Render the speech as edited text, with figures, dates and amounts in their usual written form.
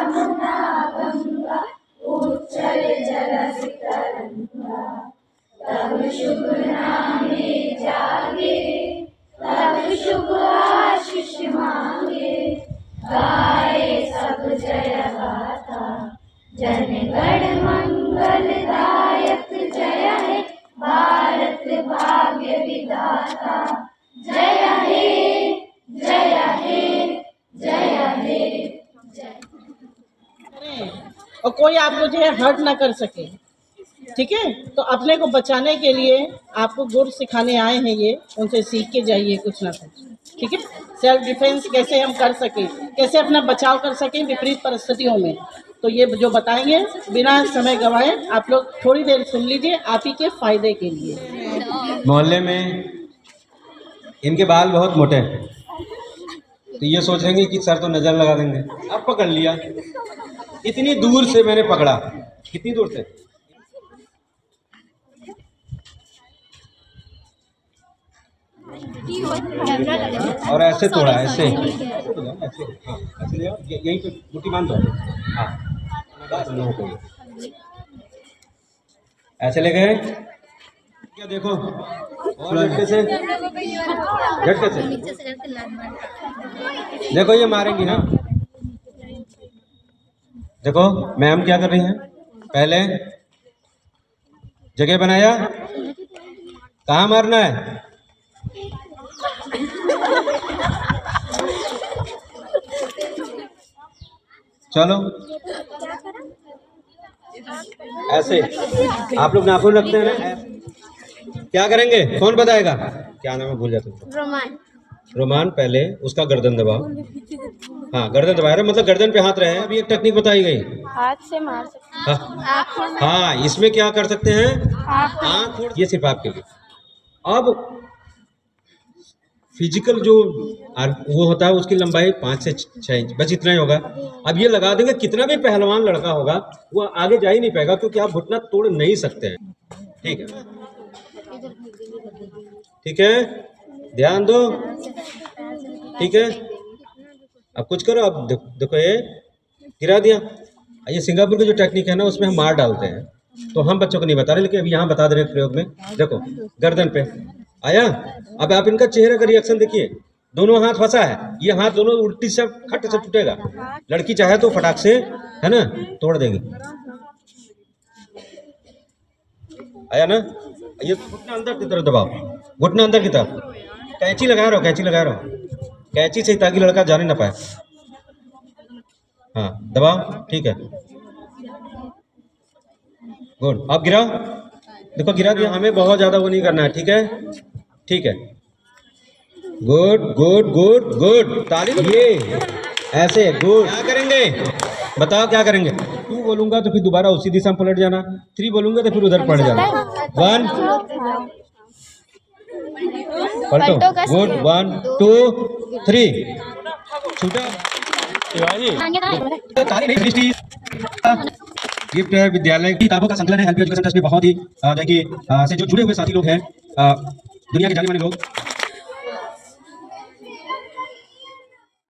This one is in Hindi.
यमुना गंगा उच्चल जलस्तरंगा। तब शुभ नामे जागे, तब शुभ आशीष मांगे। गाए सब जय गाथा, जन गण मंगलदायक। जय हे भारत भाग्य विधाता। जय हे, जय हे, जय हे, जय। और कोई आपको जो है हर्ट ना कर सके, ठीक है। तो अपने को बचाने के लिए आपको गुर सिखाने आए हैं ये, उनसे सीख के जाइए कुछ ना कुछ, ठीक है। सेल्फ डिफेंस कैसे हम कर सकें, कैसे अपना बचाव कर सकें विपरीत परिस्थितियों में, तो ये जो बताएंगे बिना समय गंवाए आप लोग थोड़ी देर सुन लीजिए, आप ही के फायदे के लिए। मोहल्ले में इनके बाल बहुत मोटे हैं, तो ये सोचेंगे कि सर तो नज़र लगा देंगे। अब पकड़ लिया, इतनी दूर से मैंने पकड़ा। कितनी दूर से? और ऐसे तोड़ा, ऐसे यहीं पे मुट्ठी बांध दो। हाँ, ऐसे ले गए क्या? देखो, और झटके से, झटके से देखो, ये मारेंगी ना। देखो मैम क्या कर रही हैं, पहले जगह बनाया, कहाँ मारना है। चलो ऐसे आप लोग नाखून रखते हैं ना, क्या करेंगे कौन बताएगा? क्या नाम है, भूल जाते हो। रोमान। रोमान पहले उसका गर्दन दबाओ। हाँ, गर्दन दबा रहे मतलब गर्दन पे हाथ रहे हैं। अभी एक टेक्निक बताई गई, हाथ से मार सकते हैं। हाँ, इसमें क्या कर सकते हैं, आँख। ये सिर्फ आपके लिए। अब फिजिकल जो वो होता है उसकी लंबाई 5 से 6 इंच, बस इतना ही होगा। अब ये लगा देंगे, कितना भी पहलवान लड़का होगा वो आगे जा ही नहीं पाएगा, क्योंकि आप घुटना तोड़ नहीं सकते हैं। ठीक है, ठीक है, ध्यान दो, ठीक है। अब कुछ करो। अब देखो ये गिरा दिया। ये सिंगापुर की जो टेक्निक है ना, उसमें हम मार डालते हैं, तो हम बच्चों को नहीं बता रहे, लेकिन अभी यहाँ बता दे रहे हैं प्रयोग में। देखो गर्दन पे आया। अब आप इनका चेहरे का रिएक्शन देखिए, दोनों हाथ फंसा है, ये हाथ दोनों उल्टी से खट से टूटेगा। लड़की चाहे तो फटाक से, है ना, तोड़ देगी। आया ना। ये घुटना अंदर की तरफ दबाओ, घुटना अंदर की तरफ। कैंची लगा रहा हो, कैंची लगा रहा हो, कैंची से, ताकि लड़का जाने ना पाए। हाँ, दबाओ, ठीक है, गुड। अब गिराओ, देखो गिरा दिया। हमें बहुत ज्यादा वो नहीं करना है, ठीक है, ठीक है, गुड गुड गुड गुड। ताली। ये ऐसे गुड। क्या करेंगे बताओ, क्या करेंगे? 2 बोलूंगा तो फिर दोबारा उसी दिशा में पलट जाना, 3 बोलूंगा तो फिर उधर पलट जाना। 1 पलटो, गुड, 1 2 3 छूटा। गिफ्ट है विद्यालय की किताबों का संकलन है। हेल्प एजुकेशन ट्रस्ट में बहुत ही से जो जुड़े हुए साथी लोग हैं, दुनिया के जाने माने लोग।